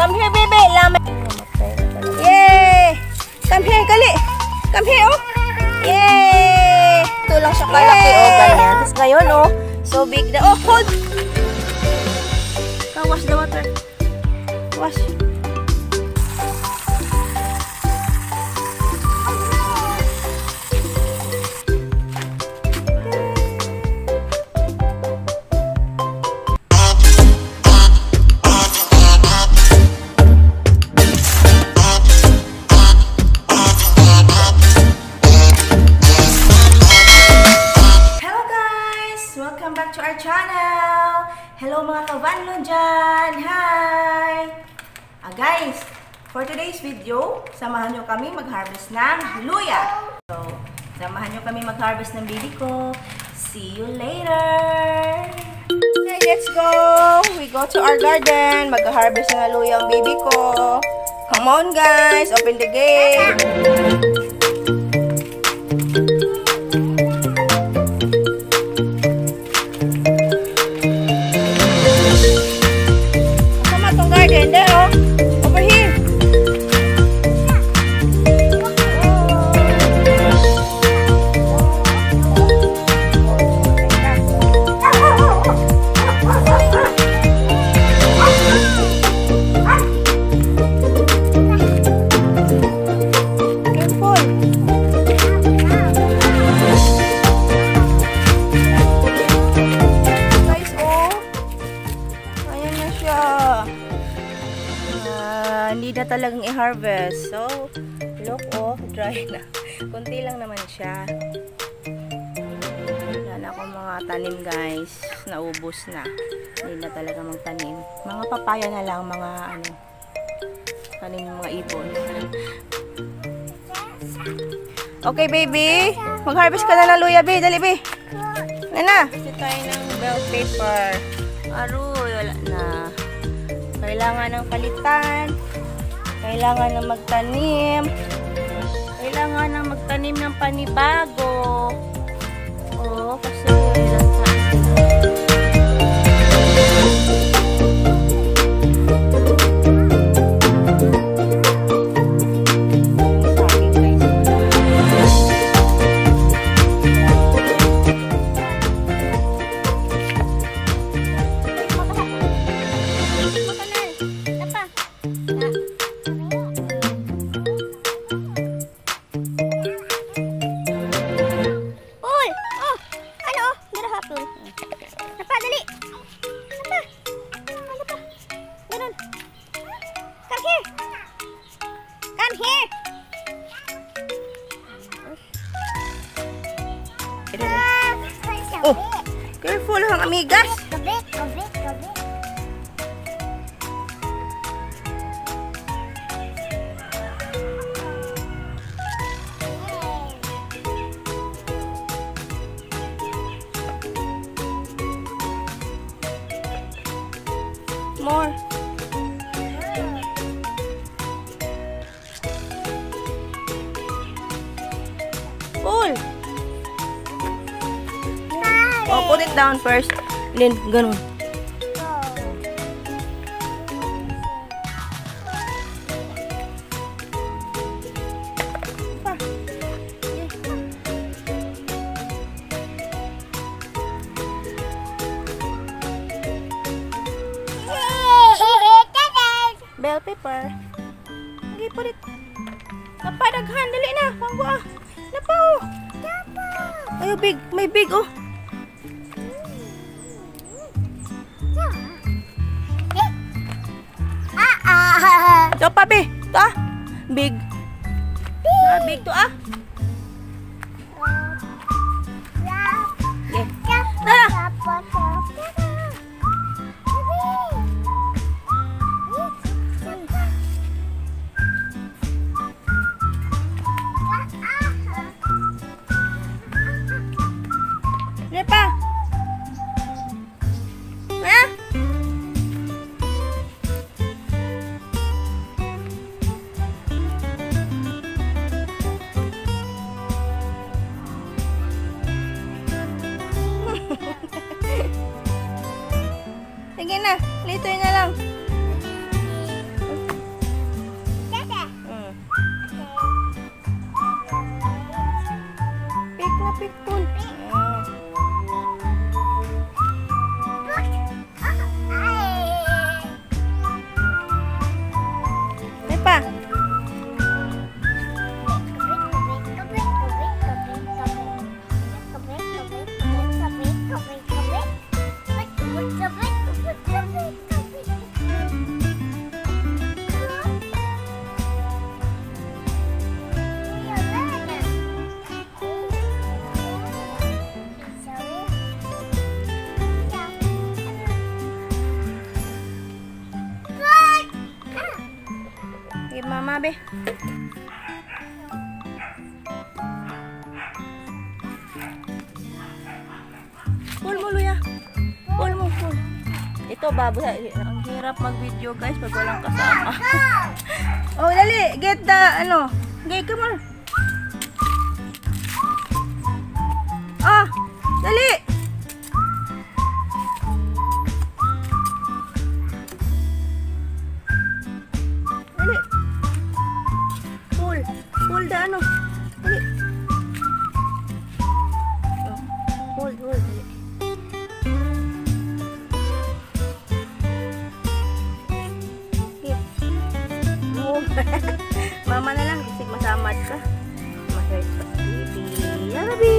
Come here, baby. Lama. Yay! Come here, kali. Come here, oh. Yay! Ito lang siya kalaki, oh, ganyan. Tapos ngayon, oh, so big na. Oh, hold! Wash the water. Wash. Hello mga kabanlo dyan! Hi! Guys, for today's video, samahan nyo kami mag-harvest ng luya. So, samahan nyo kami mag-harvest ng baby ko. See you later! Okay, let's go! We go to our garden. Mag-harvest ng luya ang baby ko. Come on guys! Open the gate! Hindi na talagang i-harvest. So, look, oh, dry na. Kunti lang naman siya. Wala na akong mga tanim, guys. Naubos na. Hindi na talaga magtanim. Mga papaya na lang, mga ano, tanim mga ibon. Okay, baby. Mag-harvest ka na ng luya, baby. Dali, baby. Na. Ito tayo ng bell paper. Aroy, wala na. Kailangan ng palitan. Kailangan na magtanim. Kailangan na magtanim ng panibago. Oo, kasi lang sa oh, careful hang amigas. More. Pull. Oh, put it down first. Then, ganun. Bell pepper. Okay, put it. Napadaghan, dali na. Manggo ah. Napa oh. Ayo, big. May big oh. Ito pa, be. Ito ah. Big. Big to ah. Yeah. Tara. Ini pa. Hah? Sige na, litoy na lang. Perfect pull. May pa. Sige, mama, be. Pull mo, Luya. Pull mo, pull. Ito, baboy. Ang hirap mag-video, guys, pag walang kasama. Oh, dali. Get the, ano. Okay, come on. Ah, dali. Dali. Pull. Pull the, ano. Dali. Oh, hold, hold. Dali. Mama na lang, isig masamad ka. Masaya pa sa baby. Yarabi!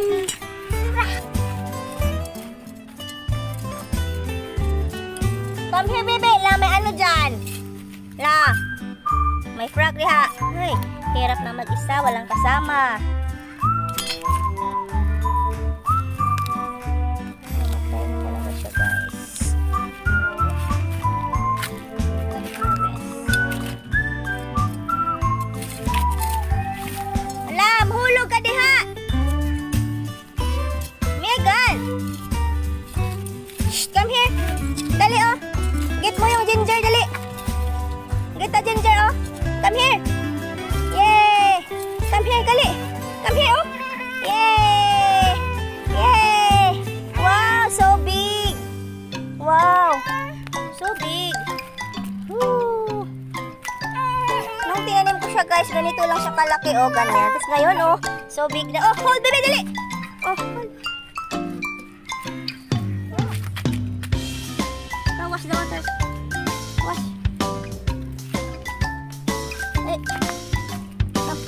Come here, baby. La, may ano dyan? La, may frog diha. Ay, hirap na mag-isa, walang kasama. Namatay na talaga siya, guys. Mahulog ka diha. Megan. Shh, come here. Dali oh. Get mo yung ginger dali. Get the ginger oh. Come here. Yay. Come here dali. Come here oh. Yay. Yay. Wow, so big. Wow. So big. Woo. Nung tinanim ko siya guys, ganito lang siya kalaki oh, ganyan. Tapos ngayon oh, so big na. Oh, hold baby, dali. Oh, hold. Oh, wash the water. Wash. Eh. Come.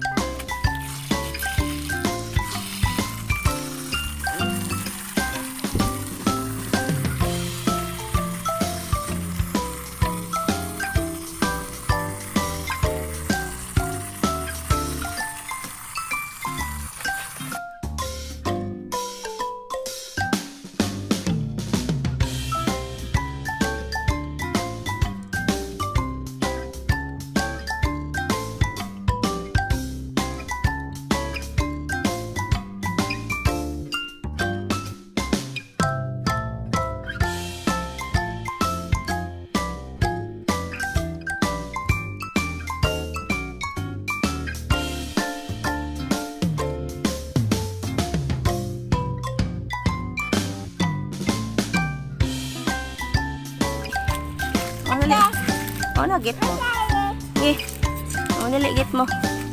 Oh, na, get mo. Okay. Oh, dali, get mo.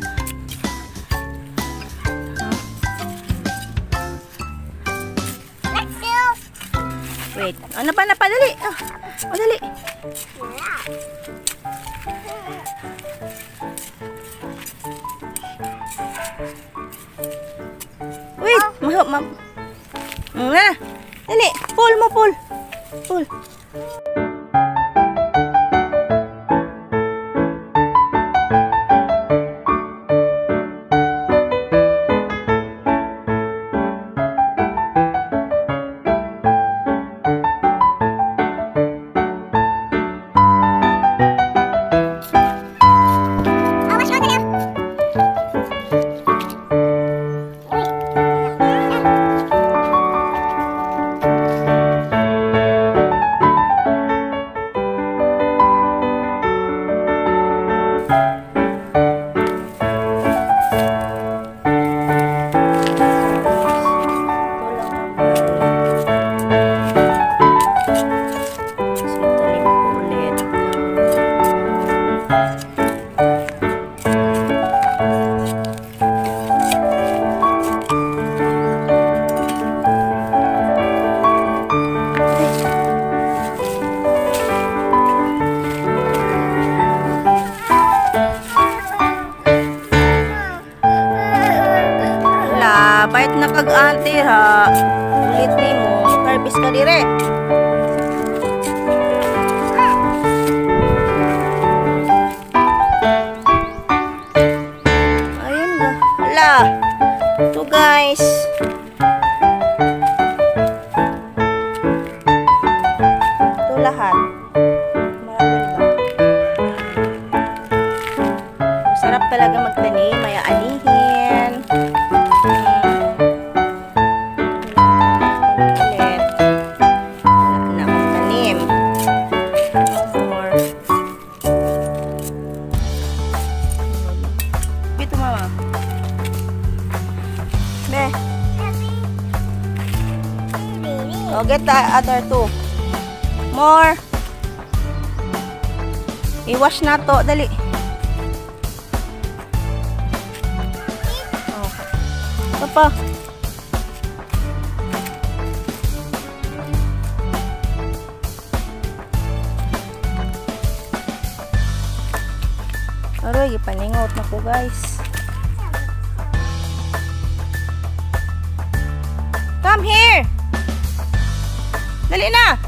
Wait. Oh, napa, dali. Oh, dali. Wait. Dali. Pull mo, pull. Pull. Mag-harvest ka dire. Ayun na. Hala. Ito guys. Ito lahat. Sarap talaga magtanim, may anihin. Ulit. Na magtanim. More. Dito mama. Be. Oh, get the other two. More. I-wash na to, dali. Ito pa. Aroy, ipaningot na ko guys. Come here! Dali na!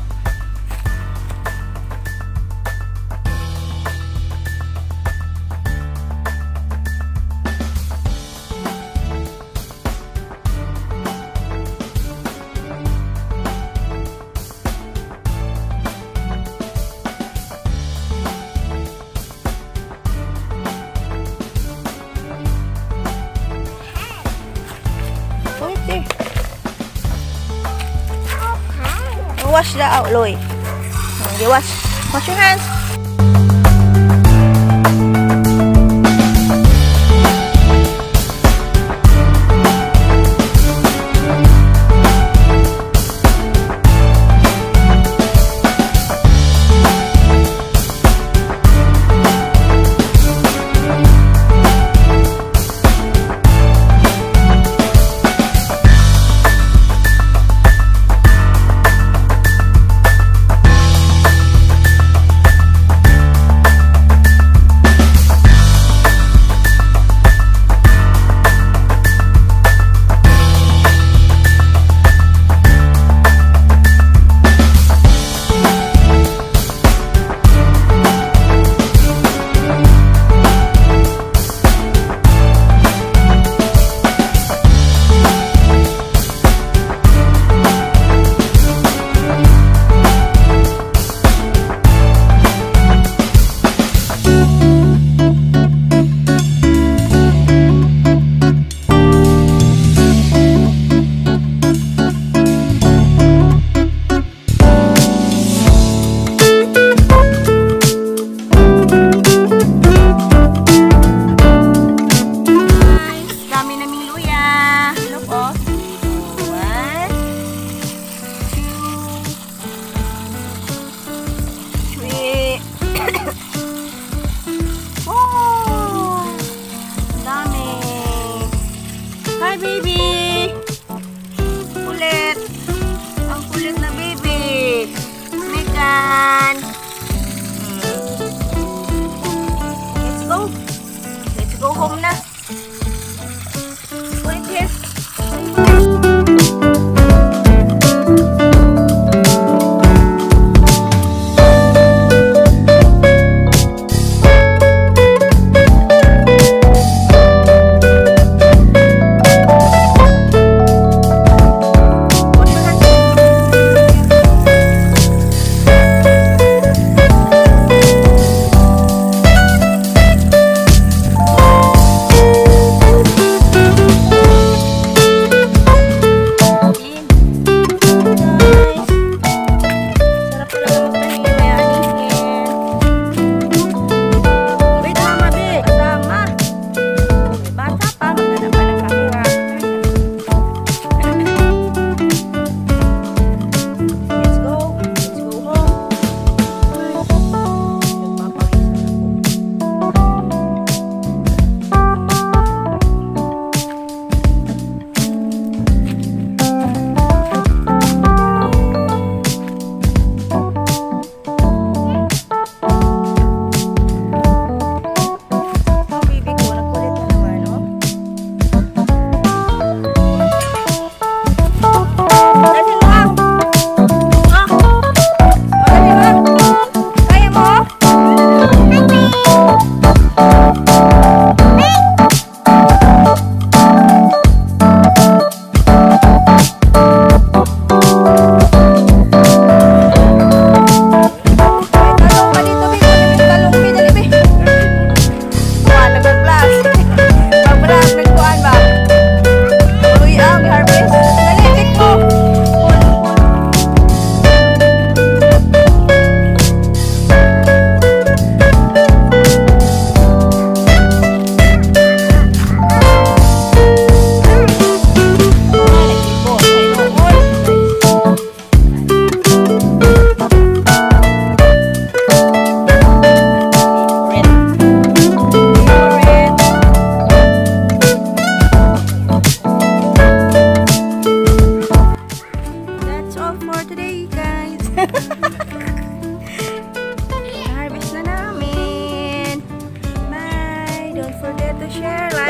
Wash the outloy. You wash your hands. Hi, baby! Kulit! Ang kulit na baby! Megan! Let's go! Let's go home na! Wait here!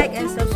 like and subscribe.